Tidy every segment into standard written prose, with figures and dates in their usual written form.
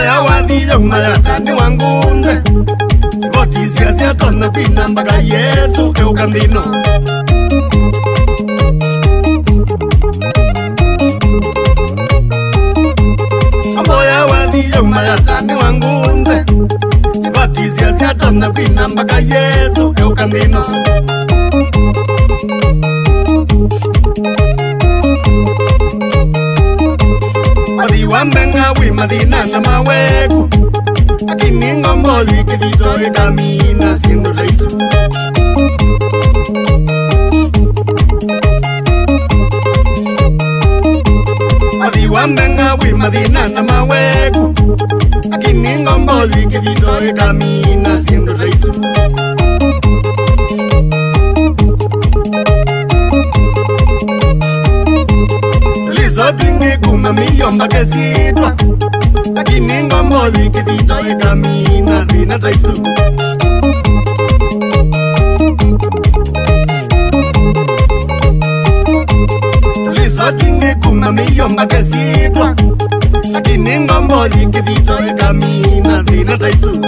Moya wadhiyo mayatani wangunze Botisia siatona pina mpaka Yesu eukandino Moya wadhiyo mayatani wangunze Botisia siatona pina mpaka Yesu eukandino Wambenga wimadina na mawegu Akini ngombozi kivito ekamina sindo reisu Wambenga wimadina na mawegu Akini ngombozi kivito ekamina sindo reisu Twingi kumamiyo mpaka sitwa Lakini ngombozi kivito ekamina dhina taisu Tulizo twingi kumamiyo mpaka sitwa Lakini ngombozi kivito ekamina dhina taisu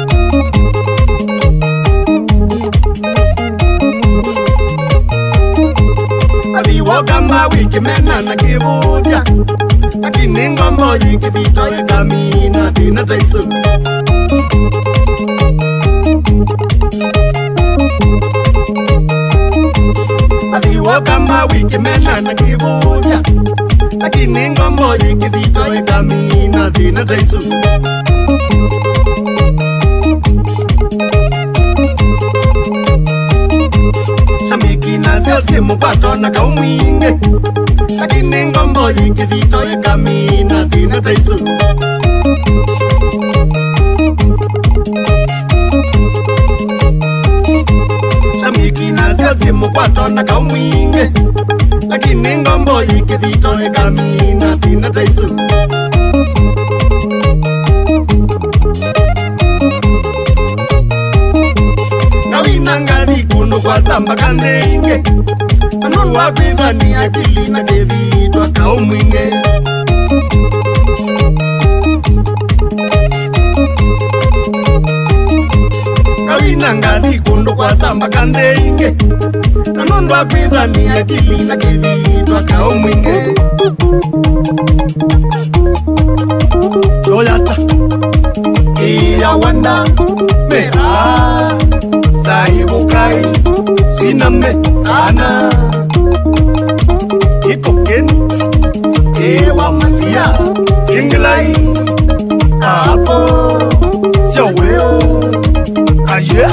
Wogamba wiki mena na kivuja Lakini ngombozi kivito ekamina dhina taisu Wogamba wiki mena na kivuja Lakini ngombozi kivito ekamina dhina taisu Shamikina siyasi mupato na kaumwinge Lakini ngombozi kivito ekamina dhina taisu Shamikina siyasi mupato na kaumwinge Lakini ngombozi kivito ekamina dhina taisu Ngawinangari kuno kwa samba kandenge Anonu wakwivani akili na kevitwa kaumwinge Ngawinangari kuno kwa samba kandenge Anonu wakwivani akili na kevitwa kaumwinge Joyata Iya wanda Mera Sahibu kai Siname sana Ikokeni Ewa malia Singlai Apo Siaweo Aye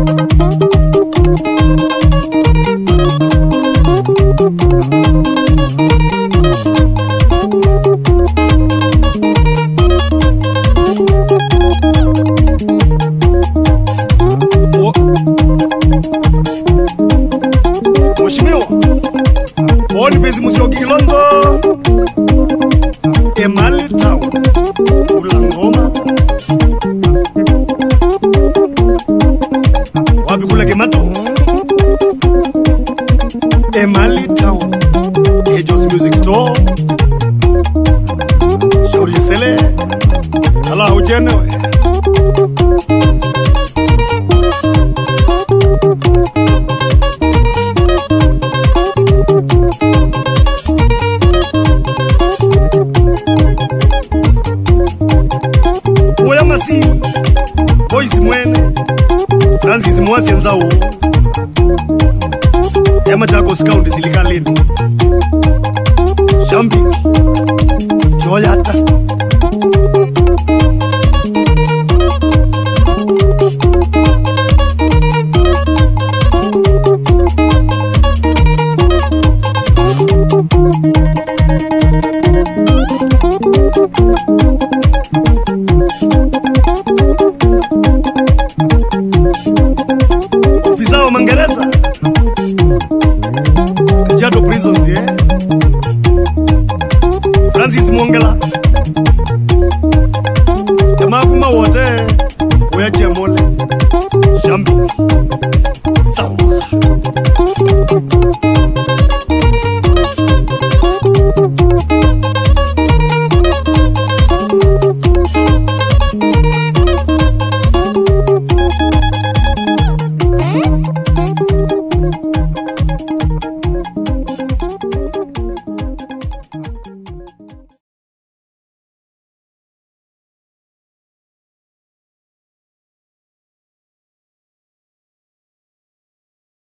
Mheshimiwa Boniface Musyoki Kilonzo Emali Town Ulangoma Wapi kule Kimato Emali Town Ejos Music Store Shauri Sele Ala ujenewe Boys mwene Francis Mwasi nzao Yama Chagos County Silikalini Shambiki Joyata Ofisa wa Mangereza Kajiado Prisons Francis Mwongela Jamaa kuma wote Oyachi Amole Shambi